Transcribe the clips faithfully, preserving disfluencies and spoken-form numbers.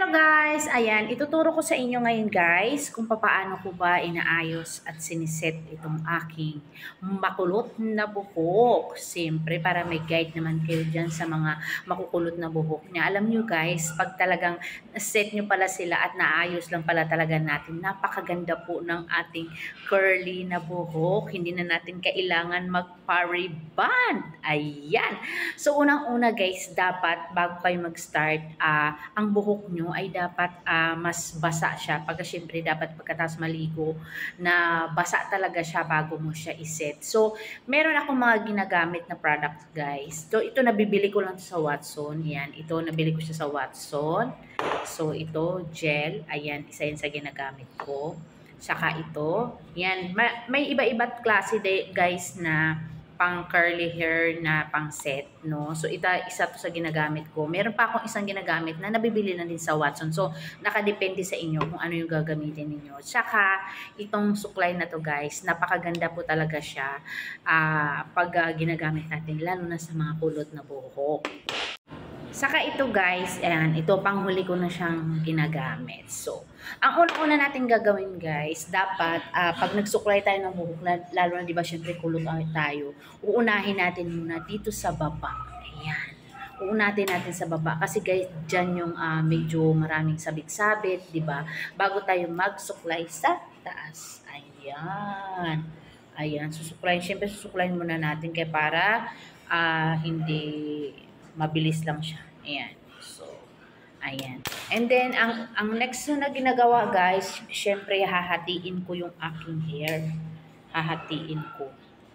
Hello guys! Ayan, ituturo ko sa inyo ngayon guys kung paano ko ba inaayos at siniset itong aking makulot na buhok. Siyempre, para may guide naman kayo dyan sa mga makukulot na buhok niya. Alam nyo guys, pag talagang set nyo pala sila at naayos lang pala talaga natin, napakaganda po ng ating curly na buhok. Hindi na natin kailangan mag-pariband. Ayan! So, unang-una guys, dapat bago kayo mag-start, uh, ang buhok nyo ay dapat uh, mas basa siya. Pagka syempre dapat pagkatapos maligo na basa talaga siya bago mo siya iset. So, meron akong mga ginagamit na products guys. So, ito nabibili ko lang sa Watson. Yan, ito nabili ko siya sa Watson. So, ito gel. Ayan, isa yan sa ginagamit ko. Saka ito. Yan, may iba-iba't klase de, guys na pang curly hair na pang set, no? So, ita, isa to sa ginagamit ko. Meron pa akong isang ginagamit na nabibili na din sa Watson. So, nakadepende sa inyo kung ano yung gagamitin ninyo. Tsaka, itong suklay na to guys, napakaganda po talaga siya uh, pag uh, ginagamit natin, lalo na sa mga kulot na buhok. Saka ito guys, ayan, ito panghuli ko na siyang ginagamit. So, ang una-una natin gagawin guys, dapat uh, pag nagsuklay tayo ng buhok, lalo na di ba syempre kulot tayo, uunahin natin muna dito sa baba. Ayan. Uunahin natin sa baba kasi guys, dyan yung uh, medyo maraming sabit-sabit, di ba? Bago tayo magsuklay sa taas. Ayan. Ayan, susuklayin. Syempre susuklayin muna natin kaya para uh, hindi mabilis lang siya. Ayan. So, ayan. And then, ang, ang next na ginagawa, guys, syempre, hahatiin ko yung aking hair. Hahatiin ko.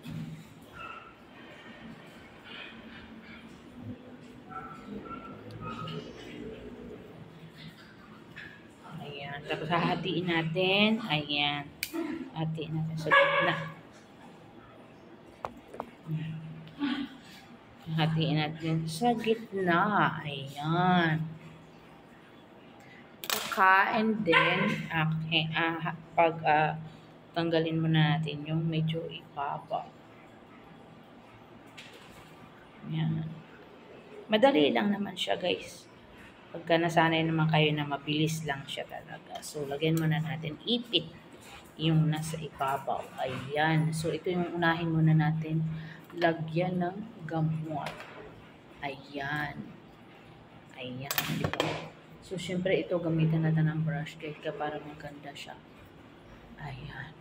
Ayan. Tapos, hahatiin natin. Ayan. Hahatiin natin sa gitna. Hatiin natin sa gitna. Ayan. Saka, and then, okay, uh, pag uh, tanggalin muna natin yung medyo ibaba. Ayan. Madali lang naman siya, guys. Pagka nasanay naman kayo na mabilis lang siya talaga. So, lagyan muna natin ipit yung nasa ibabaw. Ayan. So, ito yung unahin muna natin. Lagyan ng gamot. Ayan. Ayan. Diba? So, syempre ito gamitan natin ng brush guys para maganda siya. Ayan.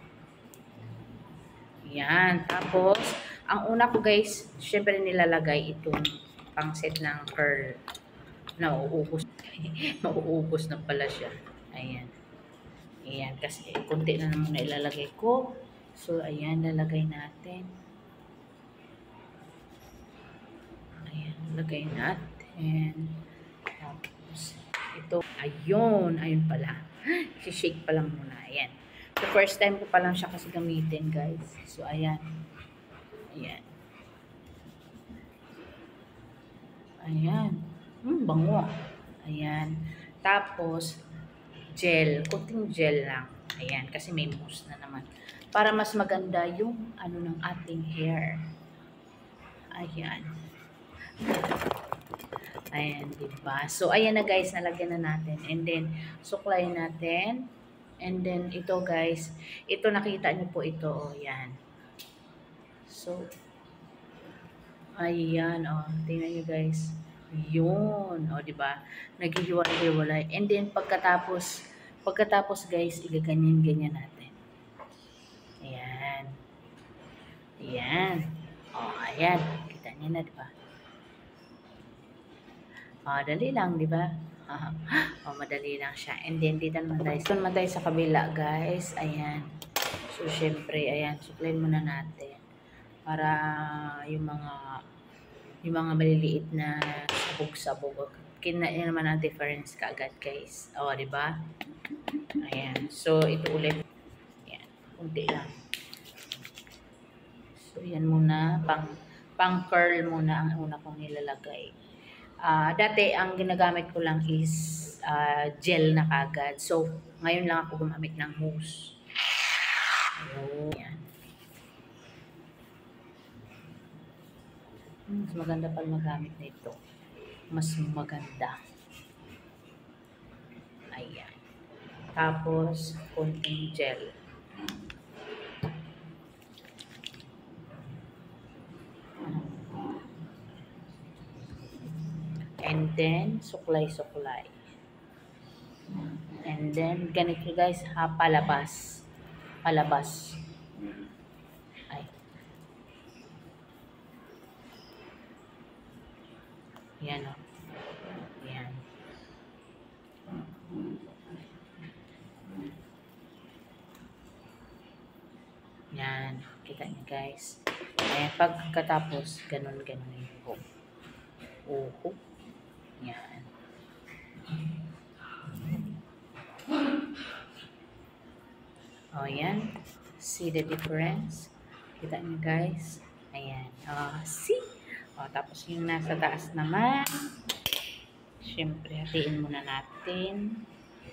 Ayan. Tapos, ang una ko guys, syempre nilalagay itong pangset ng curl. Nauubos. Mauubos na pala siya. Ayan. Ayan. Kasi kunti na naman na ilalagay ko. So, ayan. Lalagay natin. Ayan. Lagay natin. Tapos, ito. Ayun. Ayun pala. Si-shake pa lang muna. Ayan. The first time ko pa lang siya kasi gamitin, guys. So, ayan. Ayan. Ayan. Hmm, bango. Ayan. Tapos, gel. Kunting gel lang. Ayan. Kasi may mousse na naman. Para mas maganda yung ano ng ating hair. Ayan. Ayan, diba? So, ayan na guys. Nalagyan na natin. And then, suklayin natin. And then, ito guys. Ito, nakita niyo po ito. O, yan. So, ayan. O, tingnan niyo guys. Yun. O, diba? Naghihiwalay-hiwalay. And then, pagkatapos, pagkatapos guys, igaganyan-ganyan natin. Ayan. Ayan. O, ayan. Kita niyo na, diba? O, dali lang, diba? O, madali lang siya. And then, dito naman tayo. Dito naman tayo sa kabila, guys. Ayan. So, syempre, ayan. Suklayin muna natin. Para yung mga yung mga maliliit na sabog-sabog. Kina naman ang difference kaagad, guys. O, diba? Ayan. So, ito ulit. Ayan. Kunti lang. So, yan muna. Pang, pang curl muna ang una kong nilalagay. Uh, dati, ang ginagamit ko lang is uh, gel na kagad. So, ngayon lang ako gumamit ng mousse. Ayan. Mas maganda pa magamit na ito. Mas maganda. Ayan. Tapos, konting gel. And then, suklay-suklay. And then, ganito guys, ha, palabas. Palabas. Ay. Yan o. Yan. Yan. Kita niyo guys. Ayan, pagkatapos, ganun-ganun yung buhok. Uho. Yan. O, yan. See the difference? Kita niyo guys. Ayan. O, see? O, tapos yung nasa taas naman. Siyempre, hatiin muna natin.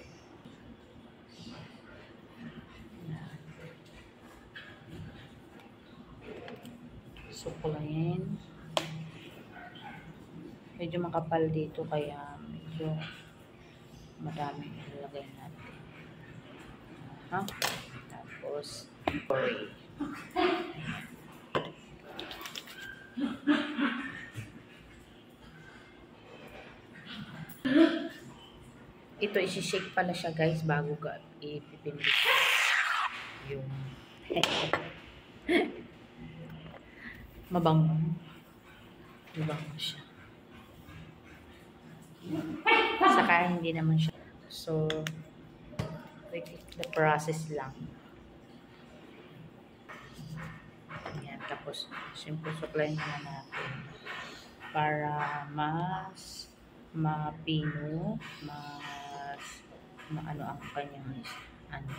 Suklayin. Medyo makapal dito kaya medyo madami ilagay natin. Ha? Tapos, curry. Ito, isi-shake pala siya guys bago ka ipipindot yung mabango. Mabango siya. Saka hindi naman siya. So, the process lang. Ayan. Tapos, simple suklayin na natin para mas mapino, mas maano ang kanyang ano.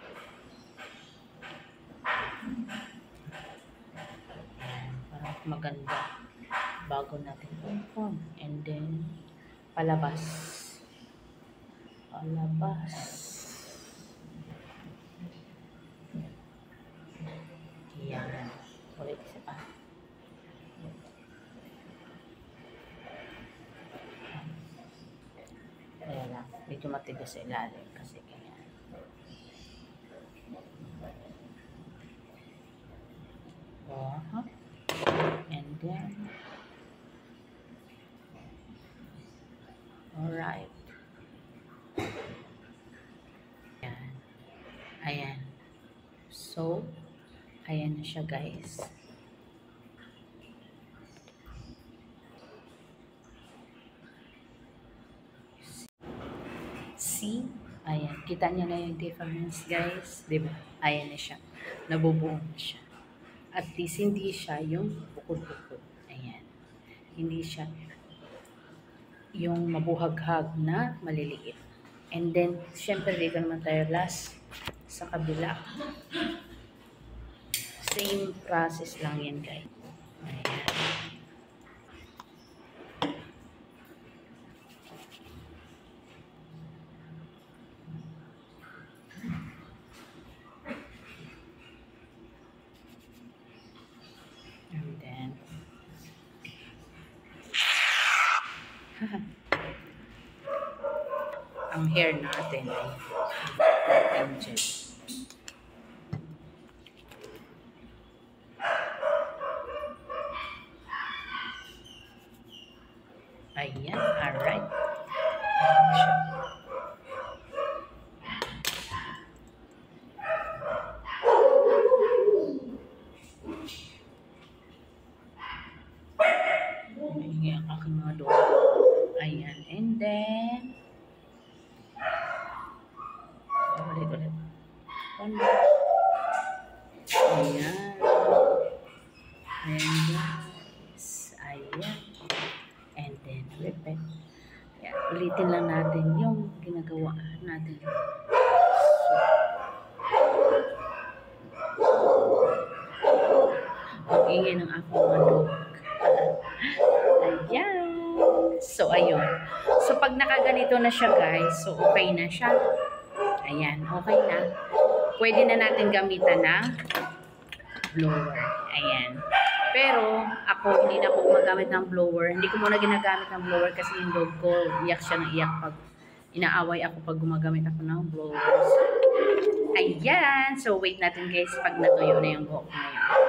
Ayan. Para maganda bago natin umpon. And then, palabas. Palabas. Yan. Ulit isa pa. Kaya lang. Medyo matigas sa ilalim kasi ganyan. Oh, huh? And then, alright. Ayan. Ayan. So, ayan na siya guys. See? Ayan. Kita niya na yung difference guys. Diba? Ayan na siya. Nabubuo na siya. At least hindi siya yung bukod-bukod. Ayan. Hindi siya yung mabuhaghag na maliliit. And then, syempre, dito naman tayo last sa kabila. Same process lang yan, guys. Ayan. And then, ang hair natin ay angel. Ayan, alright. Ayan, ang aking mga doon. Ayan, and then, ulit, ulit. One more. Ayan. Ayan, guys. Ayan. And then, repeat. Ayan, ulitin lang natin yung ginagawa natin. So, ang ingay ng aking mga dog. Ayan. So, ayun. So, pag nakaganito na siya, guys, so, okay na siya. Ayan, okay na. Pwede na natin gamitan ng blower. Ayan. Pero, ako, hindi na ako gumagamit ng blower. Hindi ko muna ginagamit ng blower kasi yung dog ko, iyak siya ng iyak pag inaaway ako pag gumagamit ako ng blowers. Ayan. So, wait natin guys pag natuyo na yung buhok na yun.